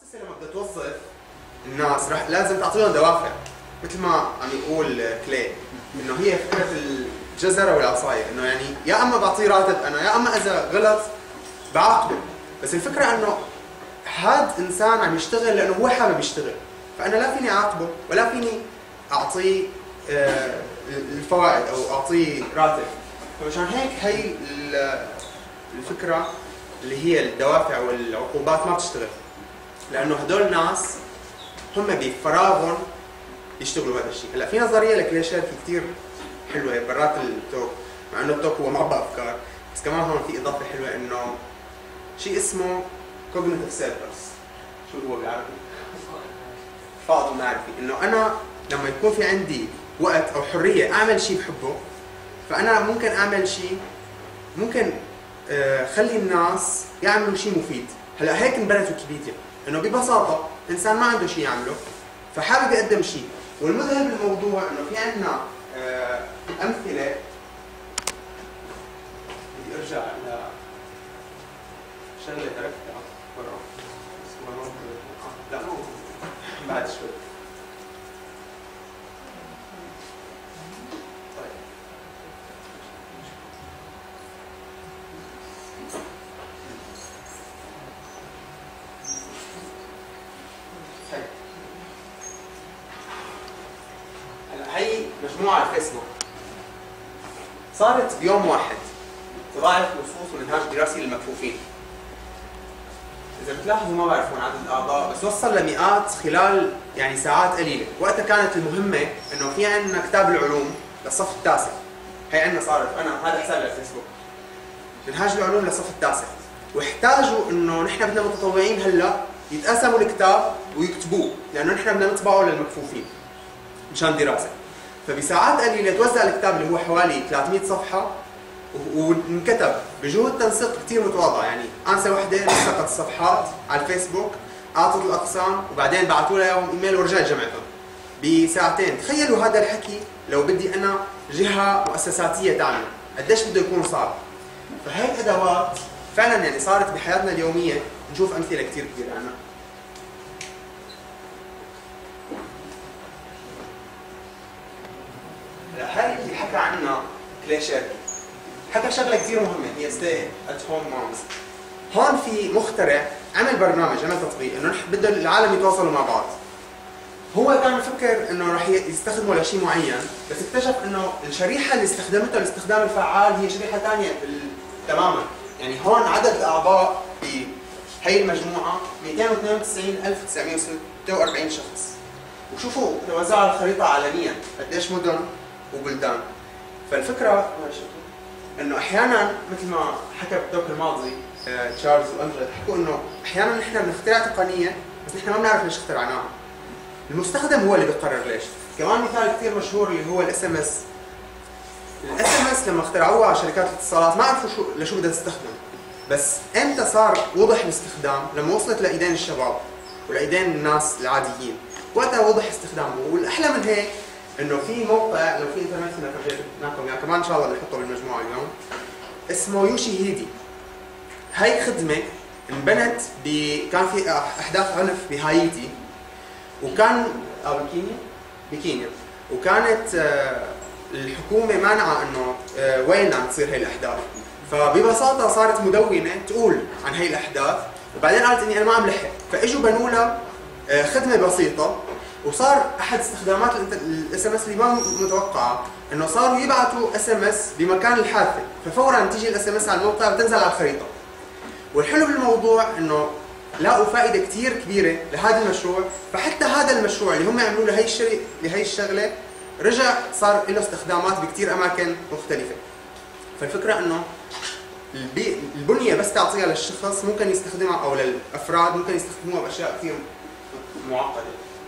المؤسسة لما بدها توظف الناس رح لازم تعطيهم دوافع، مثل ما عم يقول كلي انه هي فكرة الجزرة والعصاية، انه يعني يا اما بعطيه راتب انا يا اما اذا غلط بعاقبه، بس الفكرة انه هاد انسان عم يشتغل لانه هو حابب يشتغل، فانا لا فيني اعاقبه ولا فيني اعطيه الفوائد او اعطيه راتب. فمشان هيك هي الفكرة اللي هي الدوافع والعقوبات ما بتشتغل، لانه هدول الناس هم بفراغهم يشتغلوا هذا الشيء. هلا في نظريه لكلي شيركي كثير حلوه برات التوك، مع انه التوك هو معبى افكار، بس كمان هون في اضافه حلوه انه شيء اسمه cognitive surplus. شو هو بالعربي؟ فائض معرفي، انه انا لما يكون في عندي وقت او حريه اعمل شيء بحبه، فانا ممكن اعمل شيء، ممكن خلي الناس يعملوا شيء مفيد. هلا هيك انبنت ويكيبيديا، انه ببساطه انسان ما عنده شيء يعمله فحابب يقدم شيء. والمذهل بالموضوع انه في عندنا امثله، بدي ارجع لشغله تركتها برا لا بعد شوي. هي مجموعة على الفيسبوك صارت بيوم واحد تضاعف نصوص منهاج دراسي للمكفوفين. إذا بتلاحظوا ما بعرفون عدد الأعضاء، بس وصل لمئات خلال يعني ساعات قليلة. وقتها كانت المهمة إنه في عندنا كتاب العلوم للصف التاسع، هي عندنا صارت، أنا هذا حسابي على الفيسبوك، منهاج العلوم للصف التاسع، واحتاجوا إنه نحن بدنا متطوعين هلا يتقسموا الكتاب ويكتبوه، لأنه نحن بدنا نطبعه للمكفوفين مشان دراسة. فبساعات قليلة توزع الكتاب اللي هو حوالي 300 صفحة وانكتب بجهود تنسيق كثير متواضعة، يعني أنسة وحدة نسقت الصفحات على الفيسبوك، أعطت الأقسام وبعدين بعثوا لها اياهم ايميل ورجعت جمعتهم بساعتين. تخيلوا هذا الحكي لو بدي أنا جهة مؤسساتية تعمل قديش بده يكون صعب. فهيك أدوات فعلا يعني صارت بحياتنا اليومية نشوف أمثلة كثير كبيرة عنها. هاي اللي حكى عنها كلي شيركي، حكى شغله كثير مهمه هي stay at home moms. هون في مخترع عمل برنامج، عمل تطبيق انه نحن بده العالم يتواصلوا مع بعض. هو كان مفكر انه رح يستخدمه لشيء معين، بس اكتشف انه الشريحه اللي استخدمتها الاستخدام الفعال هي شريحه ثانيه تماما. يعني هون عدد الاعضاء بهي المجموعه 292,946 شخص، وشوفوا توزعوا على الخريطه عالميا قديش مدن وبلدان. فالفكره انه احيانا مثل ما حكى بالدوك الماضي تشارلز وامجد، حكوا انه احيانا نحن بنخترع تقنيه بس نحن ما بنعرف ليش اخترعناها. المستخدم هو اللي بيقرر ليش. كمان مثال كثير مشهور اللي هو الاس ام اس. الاس ام اس لما اخترعوها شركات الاتصالات ما عرفوا لشو بدها تستخدم، بس امتى صار وضح الاستخدام؟ لما وصلت لايدين الشباب ولايدين الناس العاديين، وقتها وضح استخدامه. والاحلى من هيك انه في موقع، لو في انترنت هنا فرجيناكم يعني كمان ان شاء الله بنحطه بالمجموعه اليوم، اسمه يوشي هيدي. هاي خدمه انبنت كان في احداث عنف بهايتي، وكان بكينيا، وكانت الحكومه مانعه انه وين عم تصير هي الاحداث. فببساطه صارت مدونه تقول عن هي الاحداث، وبعدين قالت اني انا ما عم لحق، فاجوا بنوا لها خدمه بسيطه. وصار احد استخدامات الاس ام اس اللي ما متوقعه انه صاروا يبعثوا اس ام اس بمكان الحادثه، ففورا تيجي الاس ام اس على الموقع وتنزل على الخريطه. والحلو بالموضوع انه لاقوا فائده كثير كبيره لهذا المشروع، فحتى هذا المشروع اللي هم عملوه لهي الشغله رجع صار له استخدامات بكثير اماكن مختلفه. فالفكره انه البنيه بس تعطيها للشخص ممكن يستخدمها، او للافراد ممكن يستخدموها باشياء كثير معقده.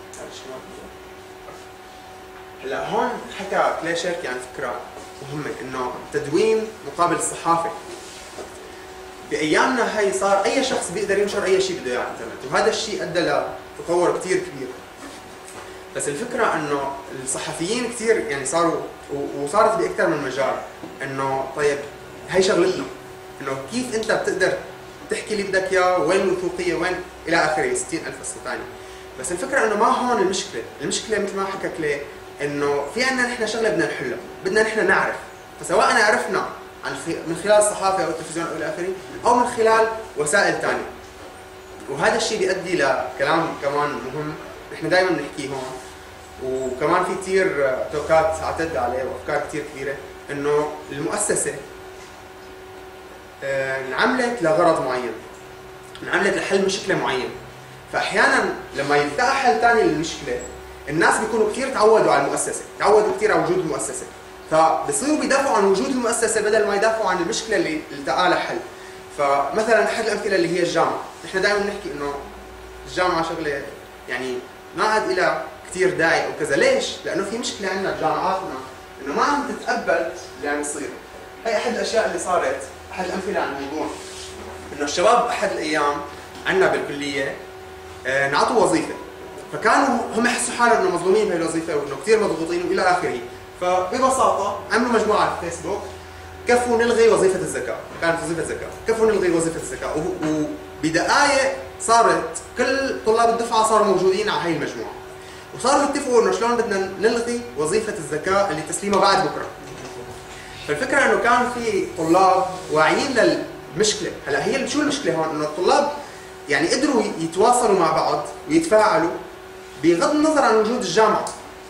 هلا هون حكى كلي شيركي عن فكره مهمه، انه تدوين مقابل الصحافه. بايامنا هي صار اي شخص بيقدر ينشر اي شيء بده اياه على الانترنت، وهذا الشيء ادى لتطور كثير كبير. بس الفكره انه الصحفيين كثير يعني صاروا، وصارت باكثر من مجال، انه طيب هي شغلتنا، انه كيف انت بتقدر تحكي اللي بدك اياه، وين الوثوقيه، وين الى اخره، 60,000 قصه ثانيه. بس الفكره انه ما هون المشكله، المشكله مثل ما حكى كلي انه في عندنا نحن شغله بدنا نحلها، بدنا نحن نعرف، فسواء عرفنا من خلال الصحافه او التلفزيون او الى اخره، او من خلال وسائل ثانيه. وهذا الشيء بيؤدي لكلام كمان مهم نحن دائما بنحكيه هون، وكمان في كثير توكات اعتد عليه وافكار كثير كبيره، انه المؤسسه انعملت لغرض معين، انعملت لحل مشكله معينه، فاحيانا لما يلتقى حل ثاني للمشكله الناس بيكونوا كثير تعودوا على المؤسسه، تعودوا كثير على وجود المؤسسه، فبصيروا بيدافعوا عن وجود المؤسسه بدل ما يدافعوا عن المشكله اللي التقى لها حل. فمثلا احد الامثله اللي هي الجامعه، نحن دائما بنحكي انه الجامعه شغله يعني ما عاد لها كثير داعي او كذا، ليش؟ لانه في مشكله عندنا بجامعاتنا انه ما عم تتقبل اللي عم يصير. هي احد الاشياء اللي صارت، احد الامثله عن الموضوع، انه الشباب احد الايام عندنا بالكليه انعطوا وظيفه، فكانوا هم يحسوا حالهم انه مظلومين بهي الوظيفه وانه كثير مضغوطين والى اخره، فببساطه عملوا مجموعه على الفيسبوك كفوا نلغي وظيفه الزكاه، كانت وظيفه زكاه، كفوا نلغي وظيفه الزكاه، وبدقائق صارت كل طلاب الدفعه صاروا موجودين على هي المجموعه، وصاروا يتفقوا انه شلون بدنا نلغي وظيفه الزكاه اللي تسليمها بعد بكره. فالفكره انه كان في طلاب واعيين للمشكله، هلا هي شو المشكله هون؟ انه الطلاب يعني قدروا يتواصلوا مع بعض ويتفاعلوا بغض النظر عن وجود الجامعه.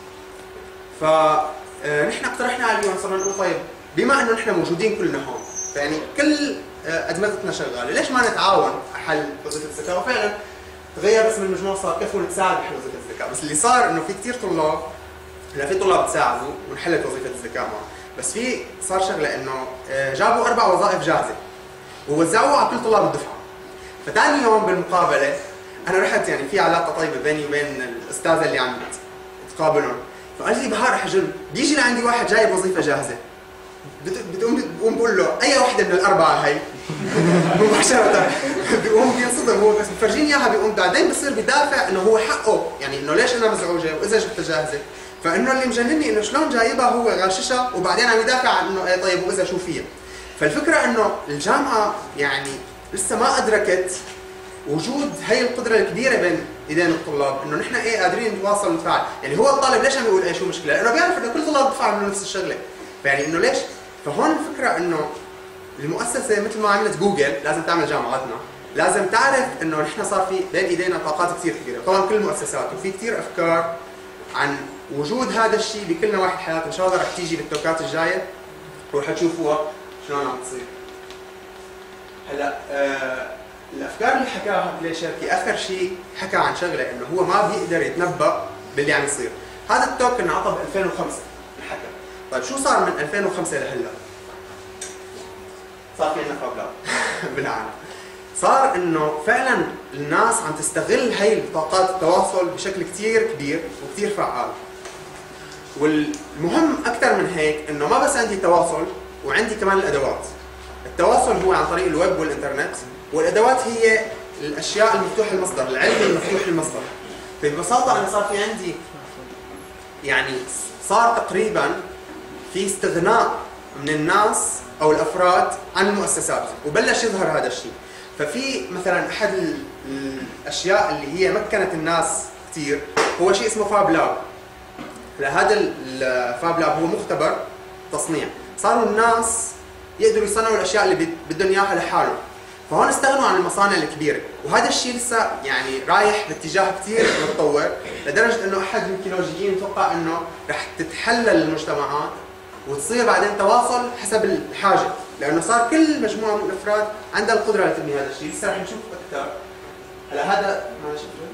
فنحن اقترحنا على اليوم، صرنا نقول طيب بما انه نحن موجودين كلنا هون، فيعني كل ادمغتنا شغاله، ليش ما نتعاون على حل وظيفه الزكاه؟ وفعلا تغير اسم المجموعه، صار كفوا نتساعد بحل وظيفه الزكاه، بس اللي صار انه في كثير طلاب، هلا في طلاب تساعدوا وانحلت وظيفه الزكاه معهم، بس في صار شغله انه جابوا 4 وظائف جاهزه ووزعوها على كل طلاب الدفعه. فثاني يوم بالمقابله انا رحت، يعني في علاقه طيبه بيني وبين الاستاذه اللي عم تقابلهم، فقال لي بهار حجل بيجي لعندي واحد جايب وظيفه جاهزه، بقوم بقول له اي وحده من الاربعه هي مباشره، بيقوم بينصدم هو، بس بفرجيني اياها، بيقوم بعدين بصير بدافع انه هو حقه، يعني انه ليش انا مزعوجه واذا جبتها جاهزه، فانه اللي مجنني انه شلون جايبها هو غاششها وبعدين عم يدافع عن انه ايه طيب واذا شو فيها. فالفكره انه الجامعه يعني لسه ما ادركت وجود هي القدره الكبيره بين ايدين الطلاب، انه نحن ايه قادرين نتواصل ونتفاعل، يعني هو الطالب ليش عم يقول ايه شو المشكله؟ لانه بيعرف انه كل طلاب الدفعه عملوا نفس الشغله، فيعني انه ليش؟ فهون الفكره انه المؤسسه مثل ما عملت جوجل لازم تعمل جامعاتنا، لازم تعرف انه نحن صار في بين ايدينا طاقات كثير كبيره، طبعا كل المؤسسات، وفي كثير افكار عن وجود هذا الشيء بكل نواحي حياتنا، ان شاء الله رح تيجي بالتوكات الجايه وحتشوفوها شلون عم تصير. هلا الافكار اللي حكاها بلاي شركي، اخر شيء حكى عن شغله انه هو ما بيقدر يتنبأ باللي عم يصير. هذا التوك انعطى ب 2005 الحكى. طيب شو صار من 2005 لهلا؟ صار في عندنا فابلاب بالعالم. صار انه فعلا الناس عم تستغل هي طاقات التواصل بشكل كثير كبير وكثير فعال. والمهم اكثر من هيك انه ما بس عندي تواصل، وعندي كمان الادوات. التواصل هو عن طريق الويب والانترنت، والادوات هي الاشياء المفتوح المصدر، العلم المفتوح المصدر. فببساطه انا صار في عندي يعني صار تقريبا في استغناء من الناس او الافراد عن المؤسسات، وبلش يظهر هذا الشيء. ففي مثلا احد الاشياء اللي هي مكنت الناس كثير هو شيء اسمه فاب لاب. هذا الفاب لاب هو مختبر تصنيع، صاروا الناس يقدروا يصنعوا الاشياء اللي بدهم اياها لحالهم. فهون استغنوا عن المصانع الكبيره، وهذا الشيء لسه يعني رايح باتجاه كثير متطور، لدرجه انه احد الميكولوجيين يتوقع انه رح تتحلل المجتمعات وتصير بعدين تواصل حسب الحاجه، لانه صار كل مجموعه من الافراد عندها القدره لتبني هذا الشيء. لسه رح نشوف اكثر. هلا هذا ما شفته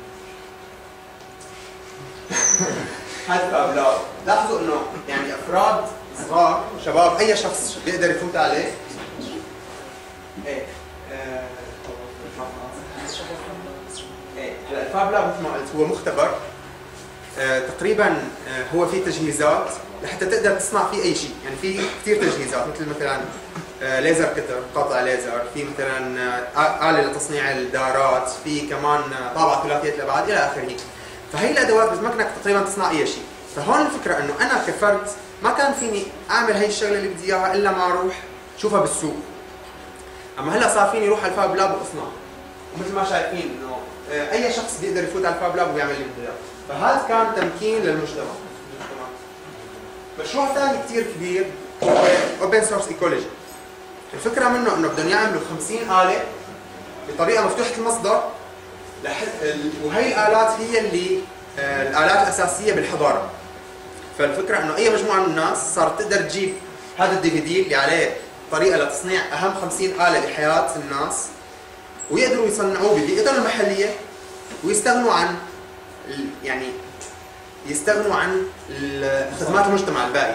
هذا فاب لاب. لاحظوا انه يعني افراد صغار، شباب، اي شخص بيقدر يفوت عليه. ايه هلا الفاب لاب مثل ما قلت هو مختبر تقريبا هو فيه تجهيزات لحتى تقدر تصنع فيه اي شيء، يعني في كثير تجهيزات مثلا ليزر كتر، قطع ليزر، في مثلا آلة لتصنيع الدارات، في كمان طابعة ثلاثية الابعاد الى اخره. فهي الادوات بتمكنك تقريبا تصنع اي شيء. فهون الفكرة انه انا كفرد ما كان فيني اعمل هي الشغلة اللي بدي اياها الا ما اروح شوفها بالسوق. اما هلا صار فيني اروح على الفاب لاب واصنع، ومثل ما شايفين انه اي شخص بيقدر يفوت على الفاب لاب ويعمل لي فيديوهات، فهذا كان تمكين للمجتمع. مشروع ثاني كثير كبير هو اوبن سورس ايكولوجي. الفكره منه انه بدهم يعملوا 50 آلة بطريقه مفتوحه المصدر، وهي الآلات هي اللي الآلات الأساسية بالحضارة. فالفكرة انه اي مجموعة من الناس صارت تقدر تجيب هذا الدي في دي اللي عليه طريقة لتصنيع اهم 50 آلة بحياة الناس، ويقدروا يصنعوه ببيئتهم المحلية، ويستغنوا عن يعني يستغنوا عن خدمات المجتمع الباقي.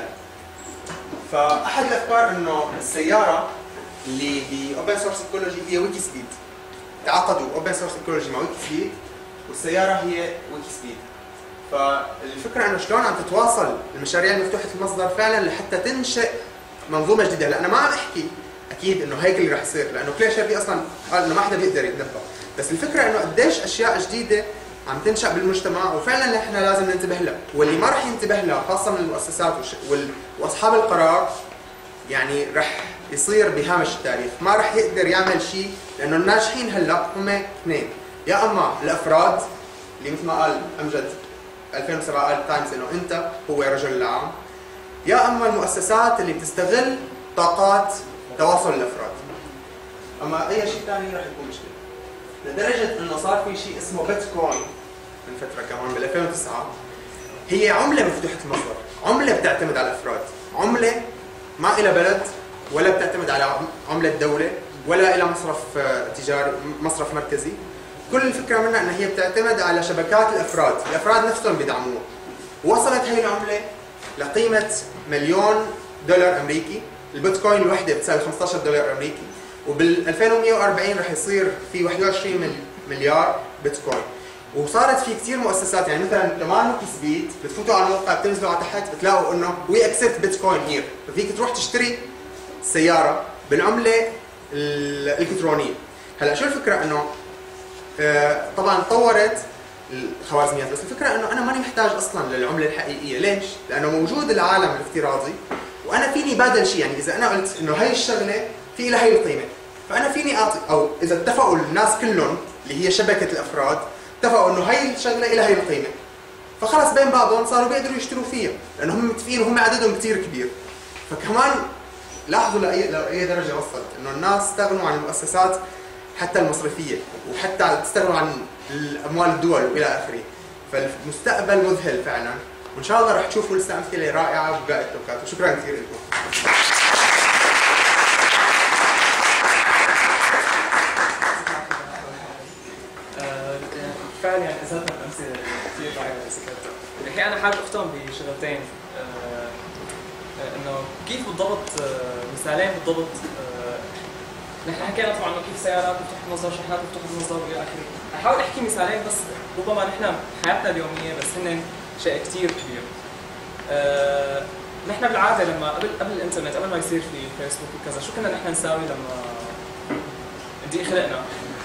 فأحد الأفكار انه السيارة اللي بأوبن سورس ايكولوجي هي ويكي سبيد. تعاقدوا اوبن سورس ايكولوجي مع ويكي سبيد، والسيارة هي ويكي سبيد. فالفكرة انه شلون عم تتواصل المشاريع المفتوحة المصدر فعلا لحتى تنشئ منظومة جديدة. هلا انا ما عم احكي اكيد انه هيك اللي رح يصير، لانه كلير شيرفي اصلا قال انه ما حدا بيقدر يتنبأ، بس الفكرة انه قديش اشياء جديدة عم تنشأ بالمجتمع وفعلا نحن لازم ننتبه لها، واللي ما رح ينتبه لها خاصة من المؤسسات واصحاب القرار يعني رح يصير بهامش التاريخ، ما رح يقدر يعمل شيء، لانه الناجحين هلا هم اثنين، يا اما الافراد اللي مثل ما قال امجد 2007 قال تايمز انه انت هو رجل العام، يا اما المؤسسات اللي بتستغل طاقات تواصل الافراد. اما اي شيء ثاني رح يكون مشكله. لدرجه انه صار في شيء اسمه بيتكوين من فتره كمان بال 2009، هي عمله مفتوحه المصدر، عمله بتعتمد على الافراد، عمله ما إلى بلد ولا بتعتمد على عمله دوله ولا إلى مصرف تجاري مصرف مركزي. كل الفكره منها انها هي بتعتمد على شبكات الافراد، الافراد نفسهم بيدعموها. وصلت هي العمله لقيمه مليون دولار امريكي، البيتكوين الوحده بتساوي 15 دولار امريكي، وبال 2140 رح يصير في 21 مليار بيتكوين. وصارت في كثير مؤسسات، يعني مثلا كمان ويكي سبيد بتفوتوا على الموقع بتنزلوا على تحت بتلاقوا انه وي اكسبت بيتكوين هير، ففيك تروح تشتري سياره بالعمله الالكترونيه. هلا شو الفكره؟ انه طبعا طورت الخوارزميات، بس الفكره انه انا ماني محتاج اصلا للعمله الحقيقيه، ليش؟ لانه موجود العالم الافتراضي وانا فيني بادل شيء، يعني اذا انا قلت انه هي الشغله في لها هي القيمه، فانا فيني اعطي، او اذا اتفقوا الناس كلهم اللي هي شبكه الافراد اتفقوا انه هي الشغله لها هي القيمه، فخلص بين بعضهم صاروا بيقدروا يشتروا فيها لانه هم متفقين وهم عددهم كثير كبير. فكمان لاحظوا لاي درجه وصلت انه الناس استغنوا عن المؤسسات حتى المصرفيه، وحتى تستغنوا عن الاموال الدول والى اخره. فالمستقبل مذهل فعلا، وان شاء الله رح تشوفوا لسه امثله رائعه بباقي التوكات، وشكرا كثير لكم. فعلا يعني اثرنا بامثله كثير رائعه ذكرتها. الحقيقه انا حابب اختم بشغلتين، انه كيف بالضبط مثالين بالضبط. نحن حكينا طبعا انه كيف سيارات مفتوحه المصدر، شحنات مفتوحه المصدر والى اخره. احاول احكي مثالين بس ربما نحن حياتنا اليوميه بس هن شيء كثير كبير. نحن بالعاده لما قبل الانترنت، قبل ما يصير في فيسبوك وكذا، شو كنا نحن نساوي لما بدي خلقنا؟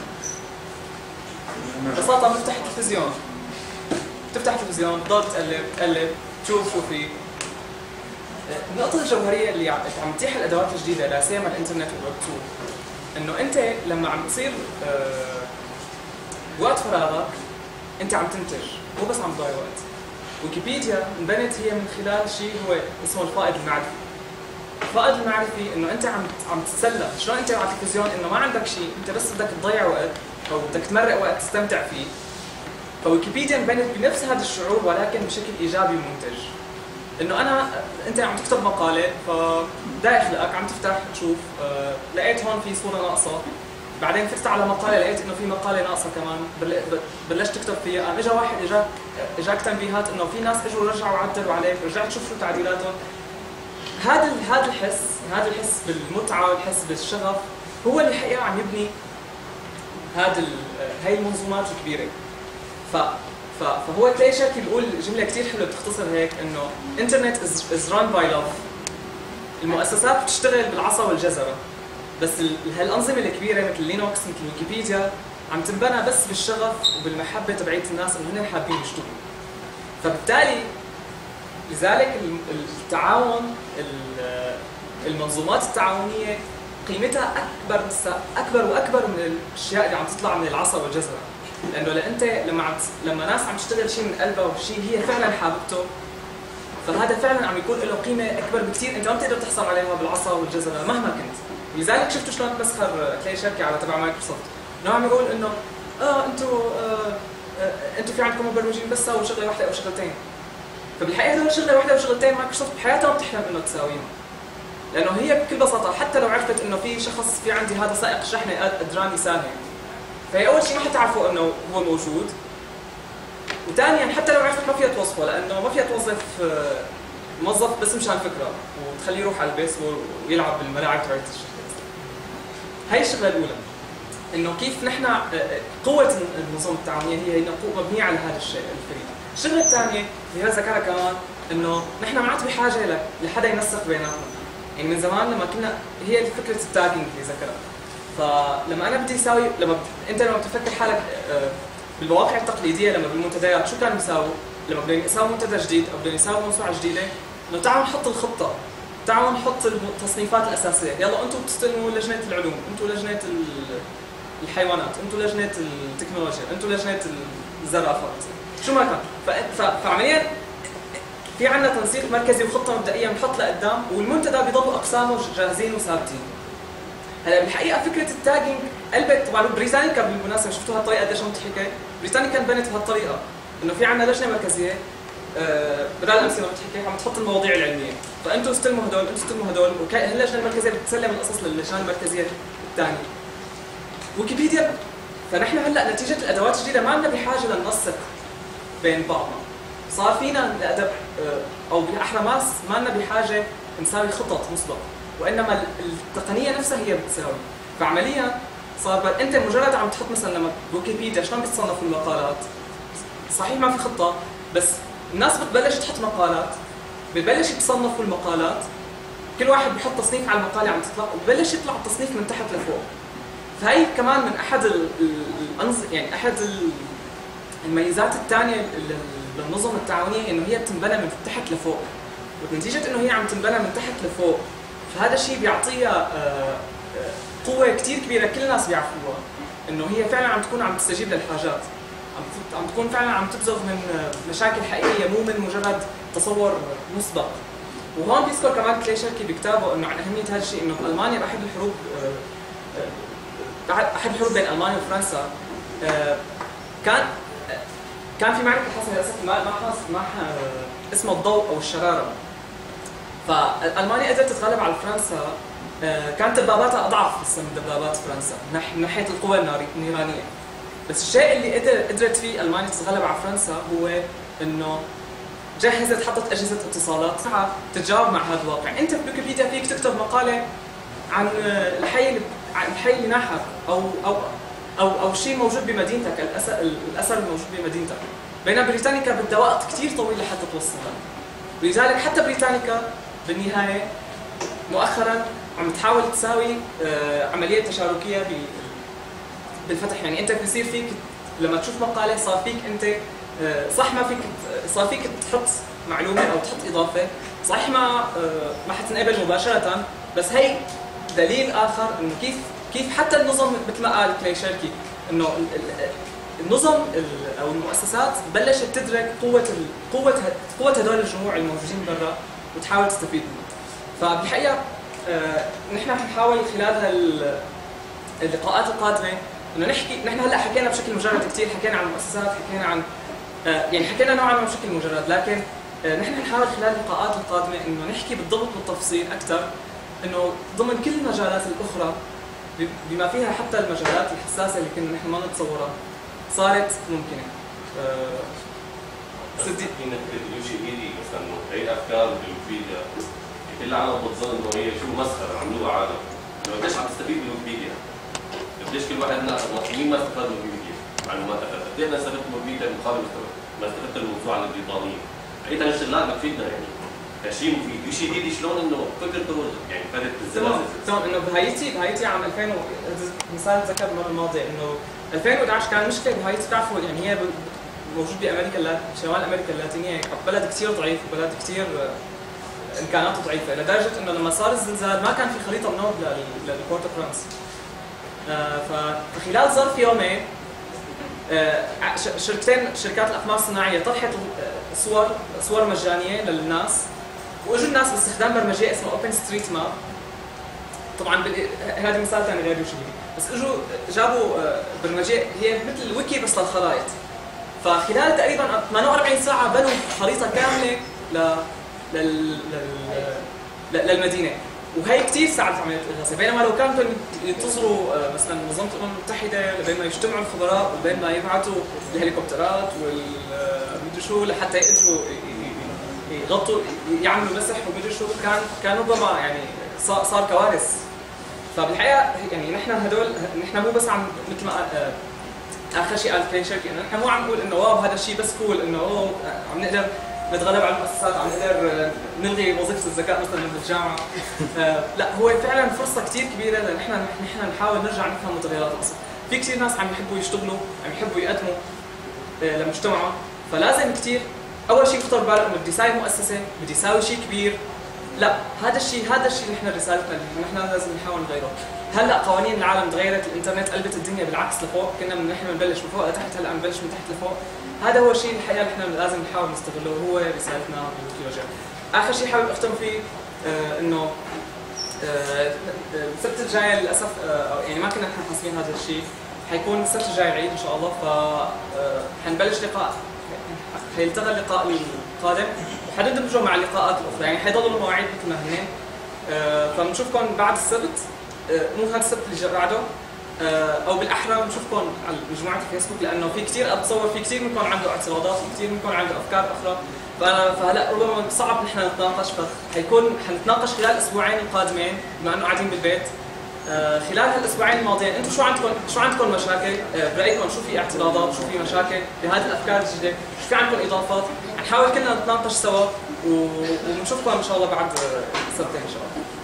ببساطه بنفتح التلفزيون، تفتح التلفزيون بتضل تقلب تشوف شو في. النقطة الجوهرية اللي عم تتيح الأدوات الجديدة لا سيما الإنترنت والويب 2، إنه أنت لما عم تصير وقت فراغك أنت عم تنتج، مو بس عم تضيع وقت. ويكيبيديا انبنت هي من خلال شيء هو اسمه الفائض المعرفي. الفائض المعرفي إنه أنت عم تتسلى، شلون أنت على التلفزيون إنه ما عندك شيء، أنت بس بدك تضيع وقت أو بدك تمرق وقت تستمتع فيه. فويكيبيديا انبنت بنفس هذا الشعور ولكن بشكل إيجابي ومنتج. انه انت عم تكتب مقاله فبدا يخلقك عم تفتح تشوف، لقيت هون في صوره ناقصه، بعدين فتت على مقاله لقيت انه في مقاله ناقصه كمان، بلشت تكتب فيها، قام اجى واحد اجاك تنبيهات انه في ناس اجوا رجعوا عدلوا عليك، رجعت تشوف شو تعديلاتهم. هذا الحس بالمتعه والحس بالشغف هو اللي حقيقه عم يبني هاي المنظومات الكبيره. فهو كلي شكل بيقول جمله كثير حلوه بتختصر هيك، انه انترنت از ران باي لاف. المؤسسات بتشتغل بالعصا والجزره، بس هالانظمه الكبيره مثل لينوكس مثل ويكيبيديا عم تنبنى بس بالشغف وبالمحبه تبعيت الناس انه هن حابين يشتغلوا. فبالتالي لذلك التعاون، المنظومات التعاونيه قيمتها اكبر واكبر من الاشياء اللي عم تطلع من العصا والجزره. لانه انت لما ناس عم تشتغل شيء من قلبها وشيء هي فعلا حاببته، فهذا فعلا عم يكون له قيمه اكبر بكثير انت ما بتقدر تحصل عليها بالعصا والجزره مهما كنت. ولذلك شفتوا شلون تمسخر تلاقي شركه على تبع مايكروسوفت انه عم يقول انه انتوا في عندكم مبرمجين بس ساووا شغله واحده او شغلتين. فبالحقيقه هدول شغله واحده او شغلتين مايكروسوفت بحياتها ما بتحلم انه تساويهم. لانه هي بكل بساطه حتى لو عرفت انه في شخص في عندي هذا سائق شحنه قدران يساهم، فهي اول شيء ما حتعرفوا انه هو موجود، وثانيا حتى لو عرفت ما فيها توظفه، لانه ما فيها توظف موظف بس مشان فكره وتخليه يروح على البيس ويلعب بالملاعب تبعت الشركه. هي الشغله الاولى، انه كيف نحن قوه النظم التعاونيه هي مبنيه على هذا الشيء الفريد. الشغله الثانيه اللي هي ذكرها كمان انه نحن ما عاد بحاجه لحدا ينسق بيناتنا. يعني من زمان لما كنا هي فكره التاجنج اللي ذكرها. فلما انا بدي اساوي انت لما بتفكر حالك بالمواقع التقليديه لما بالمنتديات شو كانوا يساووا؟ لما بدهم يساووا منتدى جديد او بدهم يساووا موسوعه جديده، انه تعالوا نحط الخطه، تعالوا نحط التصنيفات الاساسيه، يلا انتم بتستلموا لجنه العلوم، انتم لجنه الحيوانات، انتم لجنه التكنولوجيا، انتم لجنه الزرافه، شو ما كان. فعمليا في عندنا تنسيق مركزي وخطه مبدئيه بنحط لقدام، والمنتدى بيضلوا اقسامه جاهزين وثابتين. هلا بالحقيقه فكره التاجنج قلبت طبعا بريتانيكا بالمناسبه، شفتوا هالطريقه قديش مضحكه؟ بريتانيكا انبنت بهالطريقه انه في عندنا لجنه مركزيه بدل الامثله مضحكه عم تحط المواضيع العلميه، فانتم استلموا هدول، انتم استلموا هدول، واللجنه المركزيه بتسلم القصص للجنه المركزيه الثانيه. ويكيبيديا، فنحن هلا نتيجه الادوات الجديده ما عندنا بحاجه لننسق بين بعضنا، صار فينا الادب او بالاحرى ما لنا بحاجه نساوي خطط مسبقه، وانما التقنيه نفسها هي بتساوي. فعمليا صار انت مجرد عم تحط مثلا لما ويكيبيديا شلون بتصنفوا المقالات، صحيح ما في خطه، بس الناس بتبلش تحط مقالات، ببلش يتصنفوا المقالات، كل واحد بيحط تصنيف على المقاله عم تطلع، وببلش يطلع التصنيف من تحت لفوق. فهي كمان من احد يعني احد الميزات الثانيه للنظم التعاونيه، انه هي بتنبنى من تحت لفوق، ونتيجه انه هي عم تنبنى من تحت لفوق، فهذا الشيء بيعطيها قوه كثير كبيره كل الناس بيعرفوها، انه هي فعلا عم تكون عم تستجيب للحاجات، عم تكون فعلا عم تبزغ من مشاكل حقيقيه مو من مجرد تصور مسبق. وهون بيذكر كمان كلي شركي بكتابه انه عن اهميه هذا الشيء، انه بالمانيا باحد الحروب بين المانيا وفرنسا كان في معركه حصلت للاسف ما اسمها الضوء او الشراره. فالمانيا قدرت تتغلب على فرنسا، كانت دباباتها اضعف لسه من دبابات فرنسا من ناحيه القوه النيرانيه. بس الشيء اللي قدرت فيه المانيا تتغلب على فرنسا هو انه جهزت، حطت اجهزه اتصالات تتجاوب مع هذا الواقع. انت في ويكيبيديا فيك تكتب مقاله عن الحي اللي ناحك او شيء موجود بمدينتك، الاثر الموجود بمدينتك، بينما بريتانيكا بدها وقت كثير طويل لحتى توصلها. ولذلك حتى بريتانيكا بالنهايه مؤخرا عم تحاول تساوي عمليه تشاركيه بالفتح. يعني انت بصير فيك لما تشوف مقاله صار فيك انت صح ما فيك، صار فيك تحط معلومه او تحط اضافه، صحيح ما حتنقبل مباشره، بس هي دليل اخر انه كيف حتى النظم مثل ما قال كلي شركي انه النظم او المؤسسات بلشت تدرك قوه هدول الجموع الموجودين برا وتحاول تستفيد منهم. فبالحقيقه نحن حنحاول خلال اللقاءات القادمه انه نحن هلا حكينا بشكل مجرد كثير، حكينا عن المؤسسات، حكينا عن يعني حكينا نوعا ما بشكل مجرد، لكن نحن حنحاول خلال اللقاءات القادمه انه نحكي بالضبط بالتفصيل اكثر، انه ضمن كل المجالات الاخرى بما فيها حتى المجالات الحساسه اللي كنا نحن ما نتصورها صارت ممكنه. صدق فينا يوشيبيدي مثلا هي افكار بالويكيبيديا كل العالم بتظن انه هي شو مسخره عملوها عالم، قديش عم تستفيد من الويكيبيديا؟ قديش كل واحد منا مين ما استفاد من الويكيبيديا؟ معلومات اكثر، قد ايه انا استفدت من الويكيبيديا مقابل ما استفدت من الموسوعه البريطانيه. هي هالشغلات بتفيدنا يعني كشيء مفيد. يوشيبيدي شلون انه فكرته يعني فادت الزلازل. تمام انه بهايتي عام 2000 مثال ذكر المره الماضيه انه 2011 كان مشكله بهايتي، بتعرفوا يعني هي موجود بامريكا شمال امريكا اللاتينيه، بلد كثير ضعيف وبلد كثير امكاناته ضعيفه لدرجه انه لما صار الزلزال ما كان في خريطه منوب للبورت او برنس. فخلال ظرف يومين شركات الاقمار الصناعيه طرحت صور مجانيه للناس، واجوا الناس باستخدام برمجيه اسمها اوبن ستريت ماب. طبعا هذا مثال ثاني غير يوشيهيدي، بس اجوا جابوا برمجيه هي مثل الويكي بس للخرائط. فخلال تقريبا 48 ساعه بنوا خريطه كامله للمدينه، وهي كثير ساعدت عمليه الاغاثه. بينما لو كانوا ينتظروا مثلا منظمه الامم المتحده لبين ما يجتمعوا الخبراء وبين ما يبعثوا الهليكوبترات والمدري شو لحتى يقدروا يغطوا يعملوا مسح ومدري شو، كان ربما يعني صار كوارث. فبالحقيقه يعني نحن مو بس عم مثل ما اخر شيء قال كلين شركي، انه نحن مو عم نقول انه واو هذا الشيء بس كول، انه عم نقدر نتغلب على المؤسسات، عم نقدر نلغي وظيفه الذكاء مثلا من الجامعه. لا، هو فعلا فرصه كثير كبيره لنحن نحاول نرجع نفهم متغيرات الاصل. في كثير ناس عم يحبوا يشتغلوا، عم يحبوا يقدموا لمجتمعهم، فلازم كثير اول شيء يخطر ببالك انه بدي ساوي مؤسسه، بدي ساوي شيء كبير. لا، هذا الشيء نحن رسالتنا اللي نحن لازم نحاول نغيره. هلا قوانين العالم تغيرت، الانترنت قلبت الدنيا بالعكس لفوق، كنا نحن بنبلش من فوق لتحت، هلا عم نبلش من تحت لفوق. هذا هو الشيء الحقيقه اللي نحن لازم نحاول نستغله، وهو رسالتنا بالوجه. اخر شيء حابب اختم فيه انه السبت الجاي للاسف يعني ما كنا نحن حاسبين هذا الشيء، حيكون السبت الجاي العيد ان شاء الله، حنبلش لقاء، حيلتغى اللقاء القادم وحندمجه مع اللقاءات الاخرى، يعني حيضلوا المواعيد مثل ما هن. فبنشوفكم بعد السبت، مو هذا السبت اللي بعده، او بالاحرى بنشوفكم على مجموعه الفيسبوك، لانه في كثير اتصور في كثير منكم عنده اعتراضات، في كثير منكم عنده افكار اخرى. فهلا ربما صعب نحن نتناقش، حنتناقش خلال الاسبوعين القادمين بما انه قاعدين بالبيت. خلال هالاسبوعين الماضيين انتم شو عندكم مشاكل؟ برايكم شو في اعتراضات، شو في مشاكل بهذه الافكار الجديده؟ شو في عندكم اضافات؟ حنحاول كلنا نتناقش سوا، ونشوفكم ان شاء الله بعد سبتين ان شاء الله.